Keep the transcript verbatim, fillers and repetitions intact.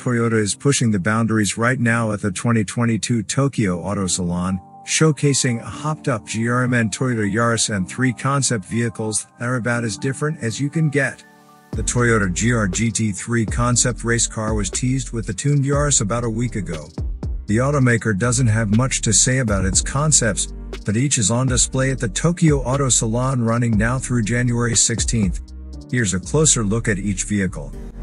Toyota is pushing the boundaries right now at the twenty twenty-two Tokyo Auto Salon, showcasing a hopped-up G R M N Toyota Yaris and three concept vehicles that are about as different as you can get. The Toyota G R G T three concept race car was teased with the tuned Yaris about a week ago. The automaker doesn't have much to say about its concepts, but each is on display at the Tokyo Auto Salon running now through January sixteenth. Here's a closer look at each vehicle.